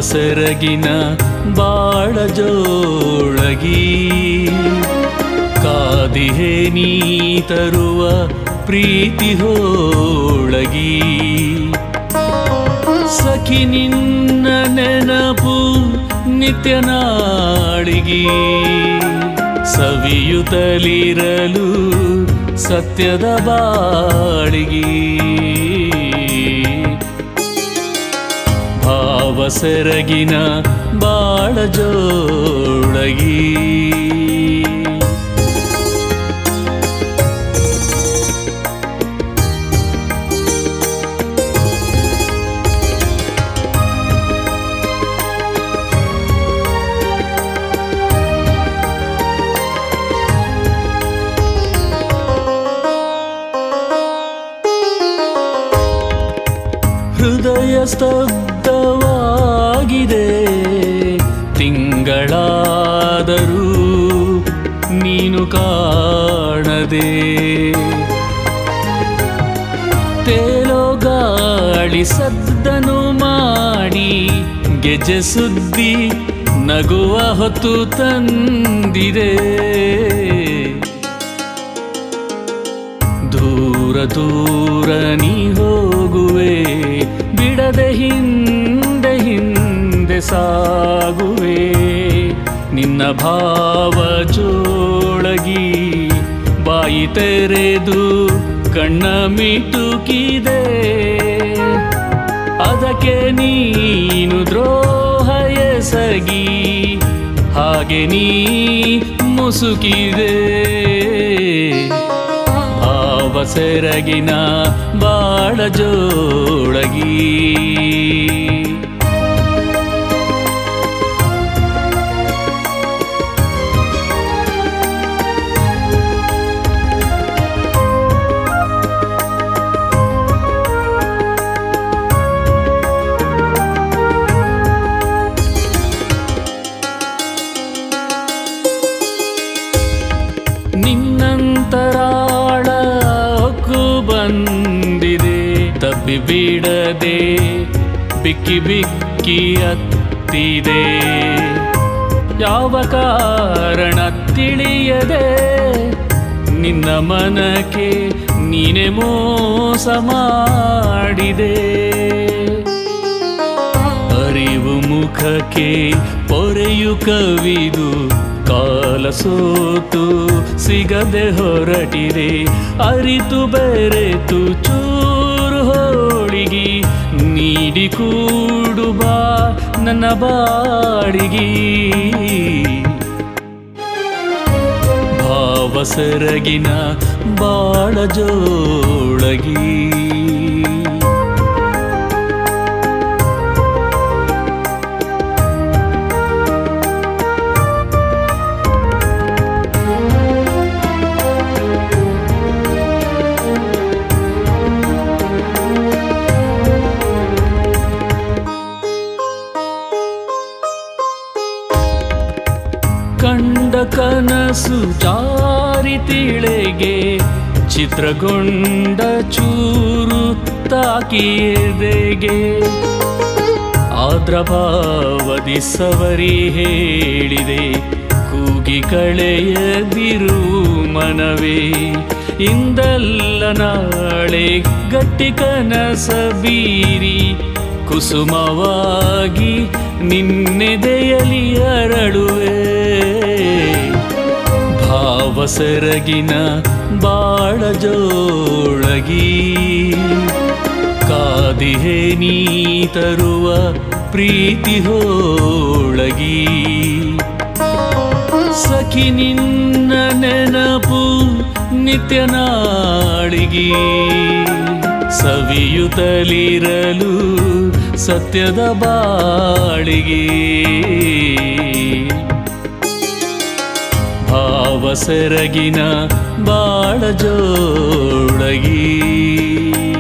ಸೆರಗಿನ ಬಾಳ ಜೋಳಗಿ ಕಾದಿಹೆ ನೀ ತರುವ ಪ್ರೀತಿ ಹೋಳಗಿ ಸಖಿ ನಿನ್ನ ನೆನಪು ನಿತ್ಯ ನಾಳಿಗಿ ಸವಿಯುತ್ತಲಿರಲು ಸತ್ಯದ ಬಾಳಿಗಿ ಭಾವ ಸೆರಗಿನ ಬಾಳ ಜೋಳಗಿ ಹೃದಯ ಸ್ತಬ್ಧವಾಗಿದೆ ತಿಂಗಳಾದರೂ ನೀನು ಕಾಣದೆ ತೇಲೋ ಗಾಳಿ ಸದ್ದನು ಮಾಡಿ ಗೆಜ್ಜೆ ಸುದ್ದಿ ನಗುವ ಹೊತ್ತು ತಂದಿದೆ ದೂರ ದೂರ ನೀ ಹೋಗುವೆ ಬಿಡದೆ ಹಿಂದೆ ಹಿಂದೆ ಸಾಗುವೆ ನಿನ್ನ ಭಾವ ಜೋಳಗಿ ಬಾಯಿ ತೆರೆದು ಕಣ್ಣ ಮಿಟುಕಿದೆ ಅದಕ್ಕೆ ನೀನು ದ್ರೋಹ ಎಸಗಿ ಹಾಗೆ ನೀ ಮುಸುಕಿದೆ ಭಾವ ಸೆರಗಿನ ಬಾಳ ಜೋಳಗಿ ನಿನ್ನಂತರಾಳ ಹೊಕ್ಕು ಬಂದಿದೆ ತಪ್ಪಿ ಬಿಡದೆ ಬಿಕ್ಕಿ ಬಿಕ್ಕಿ ಹತ್ತಿದೆ ಯಾವ ಕಾರಣ ತಿಳಿಯದೆ ನಿನ್ನ ಮನಕ್ಕೆ ನೀನೆ ಮೋಸ ಮಾಡಿದೆ ಅರಿವು ಮುಖಕ್ಕೆ ಪೊರೆಯು ಕವಿದು ಕಾಲ ಸೋತು ಸಿಗದೆ ಹೊರಟಿದೆ ಅರಿತು ಬೆರೆತು ಚೂರು ಹೋಳಿಗಿ ನೀಡಿ ಕೂಡು ಬಾ ನನ್ನ ಬಾಡಿಗಿ ಭಾವ ಸೆರಗಿನ ಬಾಳ ಜೋಳಗಿ ಕಂಡ ಕನಸು ಜಾರಿ ತಿಳೆಗೆ ಚಿತ್ರಗೊಂಡ ಚೂರು ತಾಕಿಯದೆಗೆ ಆದ್ರ ಭಾವದಿ ಸವರಿ ಹೇಳಿದೆ ಕೂಗಿ ಕಳೆಯದಿರು ಮನವೇ ಇಂದಲ್ಲ ನಾಳೆ ಗಟ್ಟಿ ಕನಸ ಬೀರಿ ಕುಸುಮವಾಗಿ ನಿನ್ನೆದೆಯಲಿ ಅರಳುವೆ ಭಾವ ಸೆರಗಿನ ಬಾಳ ಜೋಳಗಿ ಕಾದಿಹೆ ನೀ ತರುವ ಪ್ರೀತಿ ಹೋಳಗಿ ಸಖಿ ನಿನ್ನ ನೆನಪು ನಿತ್ಯ ನಾಳಿಗಿ ಸವಿಯುತ್ತಲಿರಲು ಸತ್ಯದ ಬಾಳಿಗೆ ಭಾವ ಸೆರಗಿನ ಬಾಳ ಜೋಳಗಿ